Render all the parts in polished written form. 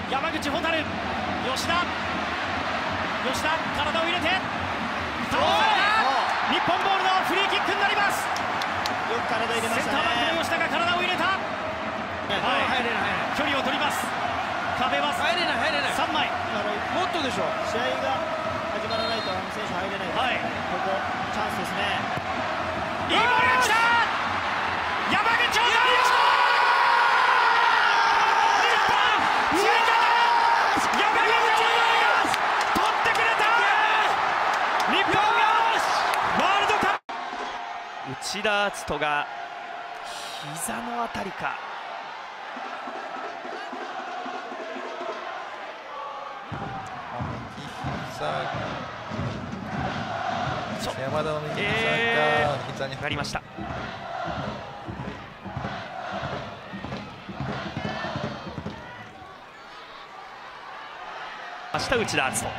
山口蛍、吉田、体を入れて倒された。日本ボールのフリーキックになります。 よく体入れましたね。 センターバックの吉田が体を入れた。距離を取ります。壁は入れない 3枚。 もっとでしょ。 試合が始まらないと選手入れないです。ここチャンスですね。 いいボールが来た。山口蛍、 内田篤人が膝のあたりか。 山田の右膝が膝に上がりました。明日内田篤人。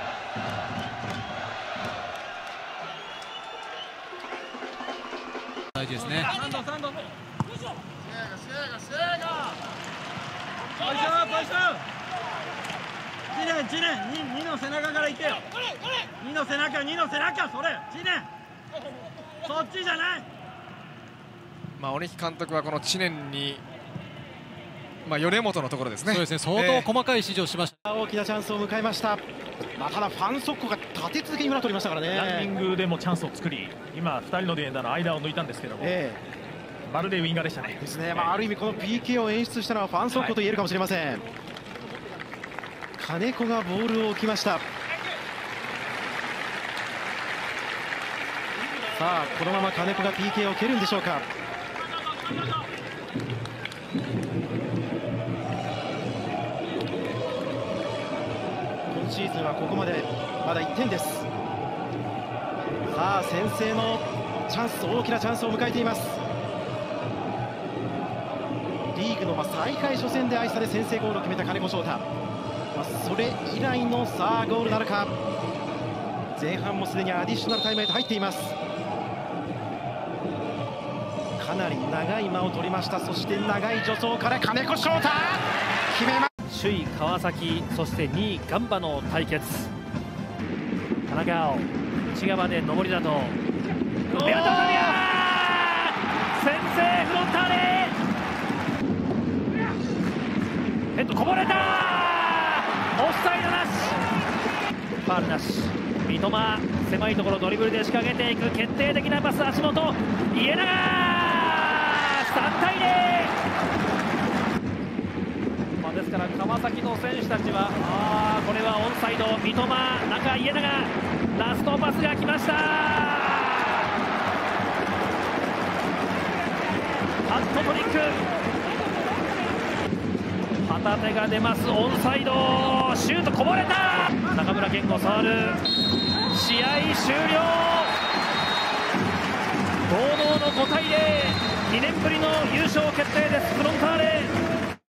大事ですね。2の背中から行けよ。2の背中、それ。そっちじゃない。 鬼木監督はこの知念に、米本のところですね。 そうですね。相当細かい指示をしました。 大きなチャンスを迎えました。ただファン・ソッコが立て続けに裏取りましたからね。 ランニングでもチャンスを作り、今2人のディフェンダーの間を抜いたんですけども、まるでウィンガーでしたね。 ですね。ある意味この PK を演出したのはファン・ソッコと言えるかもしれません。金子がボールを置きました。さあこのまま金子が PK を蹴るんでしょうか。今シーズンはここまでまだ1点です。さあ先制のチャンス、大きなチャンスを迎えています。リーグの最下位初戦で愛され先制ゴールを決めた金子翔太。それ以来のさあゴールなるか。前半もすでにアディショナルタイムへと入っています。かなり長い間を取りました。そして長い助走から金子翔太決めます。 首位川崎、そして2位ガンバの対決。田中碧、内側で上りだとベアトカビア先制フロンターレ。ヘッドこぼれた。オフサイドなし、ファウルなし。三笘、狭いところドリブルで仕掛けていく決定的なパス。足元家長、3対0。ですから川崎の選手たちはこれはオンサイド。三笘、中家長、ラストパスが来ました。ハットトリック、旗手が出ます。オンサイドシュートこぼれた。中村健吾触る。試合終了。堂々の5対0、2年ぶりの優勝決定です。フロンターレ。